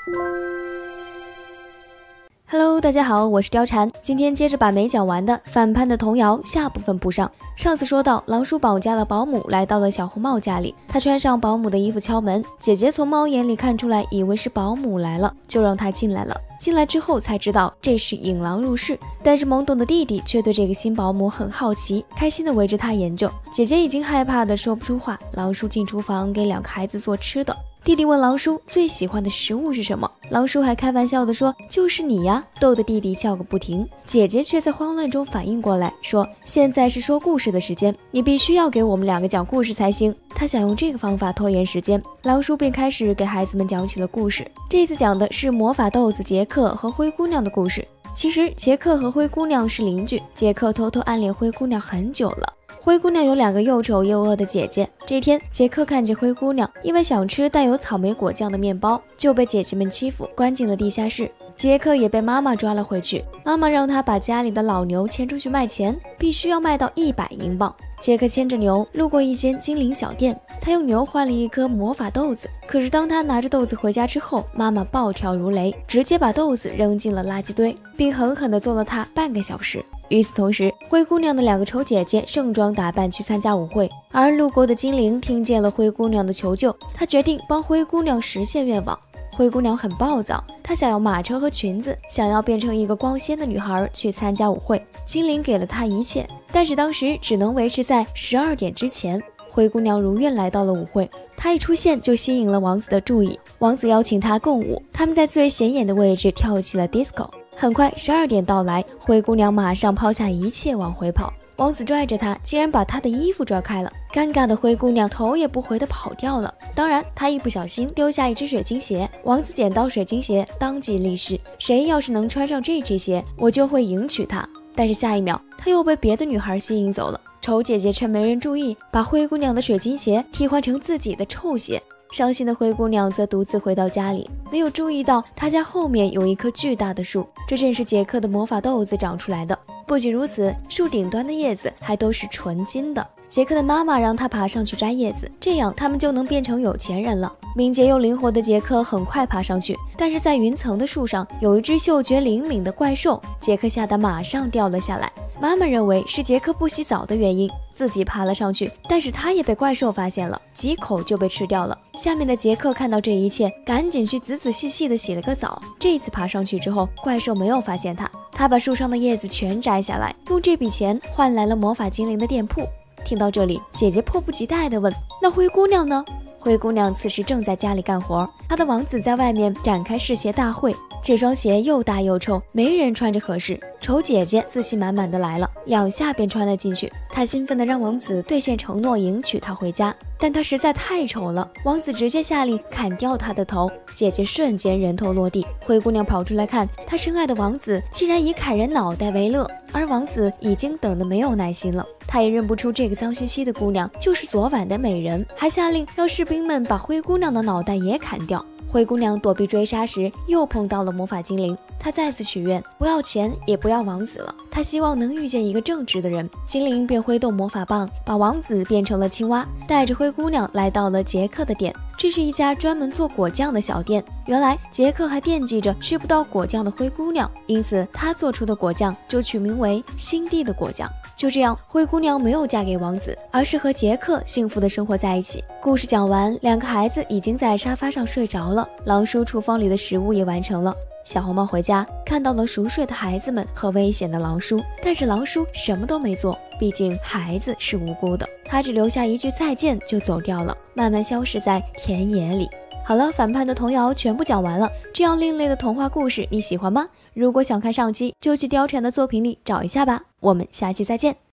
Hello， 大家好，我是貂蝉，今天接着把没讲完的反叛的童谣下部分补上。上次说到，狼叔绑架了保姆，来到了小红帽家里，他穿上保姆的衣服敲门，姐姐从猫眼里看出来，以为是保姆来了，就让他进来了。进来之后才知道这是引狼入室，但是懵懂的弟弟却对这个新保姆很好奇，开心的围着他研究。姐姐已经害怕的说不出话，狼叔进厨房给两个孩子做吃的。弟弟问狼叔最喜欢的食物是什么，狼叔还开玩笑的说就是你呀，逗得弟弟笑个不停。姐姐却在慌乱中反应过来，说现在是说故事的时间，你必须要给我们两个讲故事才行。他想用这个方法拖延时间，狼叔便开始给孩子们讲起了故事。这次讲的是魔法豆子杰克和灰姑娘的故事。其实杰克和灰姑娘是邻居，杰克偷偷暗恋灰姑娘很久了。灰姑娘有两个又丑又饿的姐姐。这天，杰克看见灰姑娘因为想吃带有草莓果酱的面包，就被姐姐们欺负，关进了地下室。杰克也被妈妈抓了回去，妈妈让他把家里的老牛牵出去卖钱，必须要卖到100英镑。杰克牵着牛路过一间精灵小店，他用牛换了一颗魔法豆子。可是当他拿着豆子回家之后，妈妈暴跳如雷，直接把豆子扔进了垃圾堆，并狠狠地揍了他半个小时。与此同时，灰姑娘的两个丑姐姐盛装打扮去参加舞会，而路过的精灵听见了灰姑娘的求救，他决定帮灰姑娘实现愿望。灰姑娘很暴躁，她想要马车和裙子，想要变成一个光鲜的女孩去参加舞会。精灵给了她一切，但是当时只能维持在12点之前。灰姑娘如愿来到了舞会，她一出现就吸引了王子的注意，王子邀请她共舞，他们在最显眼的位置跳起了 disco。很快12点到来，灰姑娘马上抛下一切往回跑，王子拽着她，竟然把她的衣服拽开了。尴尬的灰姑娘头也不回地跑掉了。当然，她一不小心丢下一只水晶鞋，王子捡到水晶鞋，当即立誓，谁要是能穿上这只鞋，我就会迎娶她。但是下一秒，他又被别的女孩吸引走了。丑姐姐趁没人注意，把灰姑娘的水晶鞋替换成自己的臭鞋。伤心的灰姑娘则独自回到家里，没有注意到她家后面有一棵巨大的树，这正是杰克的魔法豆子长出来的。不仅如此，树顶端的叶子还都是纯金的。杰克的妈妈让他爬上去摘叶子，这样他们就能变成有钱人了。敏捷又灵活的杰克很快爬上去，但是在云层的树上有一只嗅觉灵敏的怪兽，杰克吓得马上掉了下来。妈妈认为是杰克不洗澡的原因，自己爬了上去，但是他也被怪兽发现了，几口就被吃掉了。下面的杰克看到这一切，赶紧去仔仔细细的洗了个澡。这次爬上去之后，怪兽没有发现他把树上的叶子全摘下来，用这笔钱换来了魔法精灵的店铺。听到这里，姐姐迫不及待地问，那灰姑娘呢？灰姑娘此时正在家里干活，她的王子在外面展开试鞋大会。这双鞋又大又臭，没人穿着合适。丑姐姐自信满满的来了，2下便穿了进去。她兴奋地让王子兑现承诺，迎娶她回家。但她实在太丑了，王子直接下令砍掉她的头。姐姐瞬间人头落地。灰姑娘跑出来看，她深爱的王子竟然以砍人脑袋为乐，而王子已经等得没有耐心了。他也认不出这个脏兮兮的姑娘就是昨晚的美人，还下令让士兵们把灰姑娘的脑袋也砍掉。灰姑娘躲避追杀时，又碰到了魔法精灵。她再次许愿，不要钱，也不要王子了。她希望能遇见一个正直的人。精灵便挥动魔法棒，把王子变成了青蛙，带着灰姑娘来到了杰克的店。这是一家专门做果酱的小店。原来杰克还惦记着吃不到果酱的灰姑娘，因此他做出的果酱就取名为心地的果酱。就这样，灰姑娘没有嫁给王子，而是和杰克幸福的生活在一起。故事讲完，两个孩子已经在沙发上睡着了，狼叔厨房里的食物也完成了。小红帽回家，看到了熟睡的孩子们和危险的狼叔，但是狼叔什么都没做，毕竟孩子是无辜的，他只留下一句再见就走掉了，慢慢消失在田野里。好了，反叛的童谣全部讲完了，这样另类的童话故事你喜欢吗？如果想看上期，就去貂蝉的作品里找一下吧。我们下期再见。